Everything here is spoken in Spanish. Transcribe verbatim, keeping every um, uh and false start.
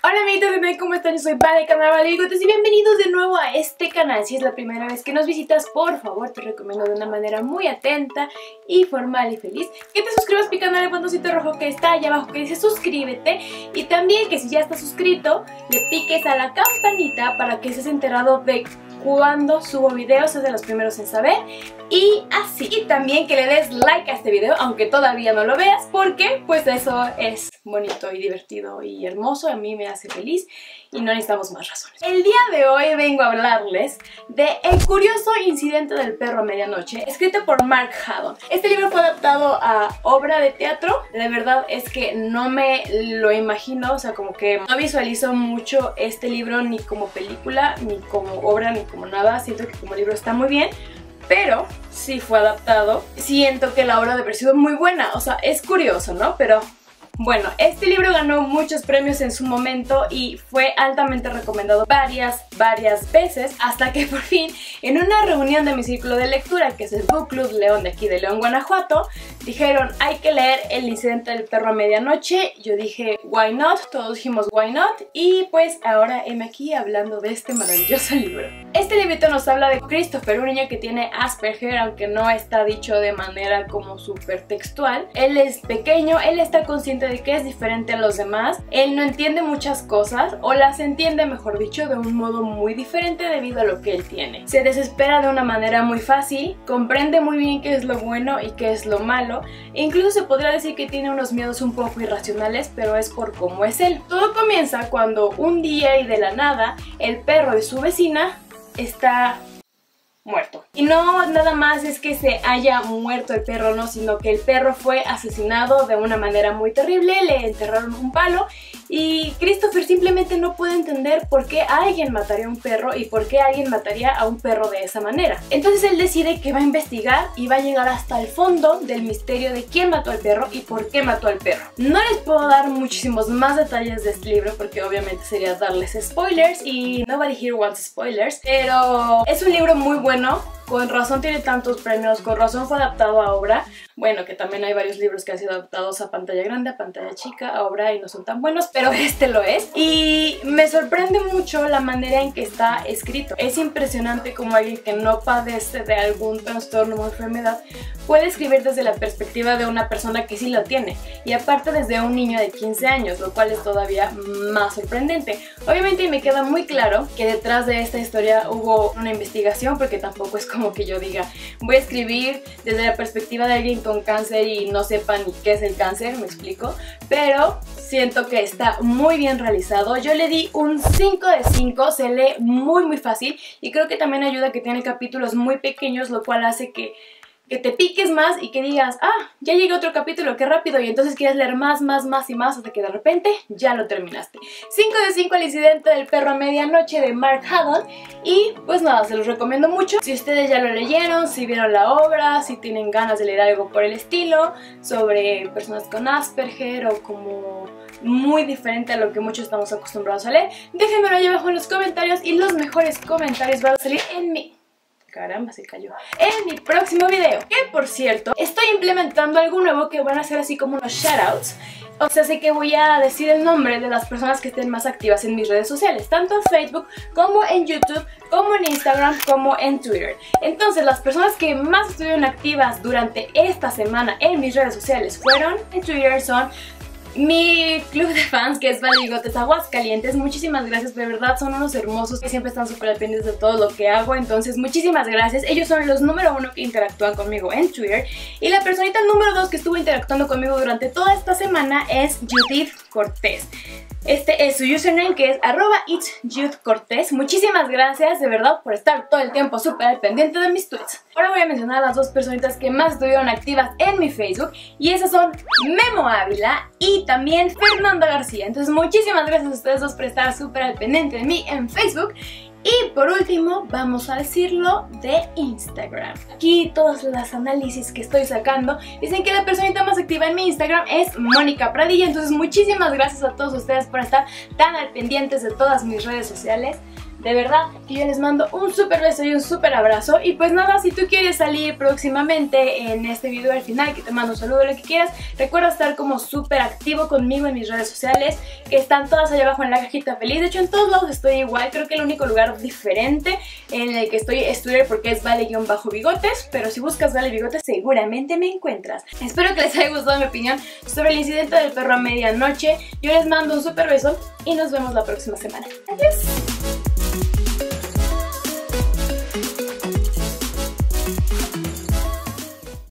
Hola amiguitos de ¿cómo están? Yo soy Vale, canal Vale Bigotes y bienvenidos de nuevo a este canal. Si es la primera vez que nos visitas, por favor te recomiendo de una manera muy atenta y formal y feliz que te suscribas picando el botoncito rojo que está allá abajo que dice suscríbete, y también que si ya estás suscrito le piques a la campanita para que estés enterado de cuando subo videos, es de los primeros en saber. Y así, y también que le des like a este video aunque todavía no lo veas, porque pues eso es bonito y divertido y hermoso, a mí me hace feliz y no necesitamos más razones. El día de hoy vengo a hablarles de El curioso incidente del perro a medianoche, escrito por Mark Haddon. Este libro fue adaptado a obra de teatro. La verdad es que no me lo imagino, o sea, como que no visualizo mucho este libro ni como película, ni como obra, ni como nada. Siento que como libro está muy bien, pero sí fue adaptado. Siento que la obra debe haber sido muy buena, o sea, es curioso, ¿no? Pero bueno, este libro ganó muchos premios en su momento y fue altamente recomendado varias, varias veces, hasta que por fin, en una reunión de mi círculo de lectura, que es el Book Club León de aquí de León, Guanajuato, dijeron, hay que leer El incidente del perro a medianoche. Yo dije, why not, todos dijimos why not, y pues ahora heme aquí hablando de este maravilloso libro. Este librito nos habla de Christopher, un niño que tiene Asperger, aunque no está dicho de manera como súper textual. Él es pequeño, él está consciente de que es diferente a los demás, él no entiende muchas cosas, o las entiende, mejor dicho, de un modo muy diferente debido a lo que él tiene. Se desespera de una manera muy fácil, comprende muy bien qué es lo bueno y qué es lo malo, e incluso se podría decir que tiene unos miedos un poco irracionales, pero es por cómo es él. Todo comienza cuando un día y de la nada, el perro de su vecina está muerto. Y no nada más es que se haya muerto el perro, no, sino que el perro fue asesinado de una manera muy terrible, le enterraron un palo y Christopher simplemente no puede entender por qué alguien mataría a un perro y por qué alguien mataría a un perro de esa manera. Entonces él decide que va a investigar y va a llegar hasta el fondo del misterio de quién mató al perro y por qué mató al perro. No les puedo dar muchísimos más detalles de este libro porque obviamente sería darles spoilers y nobody here wants spoilers, pero es un libro muy bueno. Con razón tiene tantos premios, con razón fue adaptado a obra. Bueno, que también hay varios libros que han sido adaptados a pantalla grande, a pantalla chica, a obra y no son tan buenos, pero este lo es. Y me sorprende mucho la manera en que está escrito. Es impresionante como alguien que no padece de algún trastorno o enfermedad puede escribir desde la perspectiva de una persona que sí lo tiene. Y aparte desde un niño de quince años, lo cual es todavía más sorprendente. Obviamente me queda muy claro que detrás de esta historia hubo una investigación, porque tampoco es como que yo diga voy a escribir desde la perspectiva de alguien con cáncer y no sepa ni qué es el cáncer, me explico, pero siento que está muy bien realizado. Yo le di un cinco de cinco, se lee muy muy fácil y creo que también ayuda que tiene capítulos muy pequeños, lo cual hace que que te piques más y que digas, ah, ya llegó otro capítulo, qué rápido, y entonces quieres leer más, más, más y más hasta que de repente ya lo terminaste. cinco de cinco El incidente del perro a medianoche de Mark Haddon. Y pues nada, se los recomiendo mucho. Si ustedes ya lo leyeron, si vieron la obra, si tienen ganas de leer algo por el estilo, sobre personas con Asperger o como muy diferente a lo que muchos estamos acostumbrados a leer, déjenmelo ahí abajo en los comentarios y los mejores comentarios van a salir en mi... Caramba, se cayó. En mi próximo video. Que por cierto, estoy implementando algo nuevo que van a ser así como unos shoutouts. O sea, sé que voy a decir el nombre de las personas que estén más activas en mis redes sociales, tanto en Facebook como en YouTube, como en Instagram, como en Twitter. Entonces, las personas que más estuvieron activas durante esta semana en mis redes sociales fueron, en Twitter son mi club de fans, que es Vale Bigotes Aguascalientes. Muchísimas gracias, de verdad son unos hermosos que siempre están súper pendientes de todo lo que hago. Entonces muchísimas gracias, ellos son los número uno que interactúan conmigo en Twitter. Y la personita número dos que estuvo interactuando conmigo durante toda esta semana es Judith Cortés. Este es su username, que es arroba itsjudcortés. Muchísimas gracias de verdad por estar todo el tiempo súper al pendiente de mis tweets. Ahora voy a mencionar a las dos personitas que más estuvieron activas en mi Facebook, y esas son Memo Ávila y también Fernanda García. Entonces muchísimas gracias a ustedes dos por estar súper al pendiente de mí en Facebook. Y por último, vamos a decirlo de Instagram. Aquí todos los análisis que estoy sacando dicen que la personita más activa en mi Instagram es Mónica Pradilla. Entonces muchísimas gracias a todos ustedes por estar tan al pendientes de todas mis redes sociales. de verdad que yo les mando un súper beso y un súper abrazo. Y pues nada, si tú quieres salir próximamente en este video al final, que te mando un saludo, lo que quieras, recuerda estar como súper activo conmigo en mis redes sociales, que están todas allá abajo en la cajita feliz. De hecho en todos lados estoy igual, creo que el único lugar diferente en el que estoy es Twitter, porque es vale-bigotes, pero si buscas Vale Bigotes seguramente me encuentras. Espero que les haya gustado mi opinión sobre el incidente del perro a medianoche. Yo les mando un súper beso y nos vemos la próxima semana. Adiós.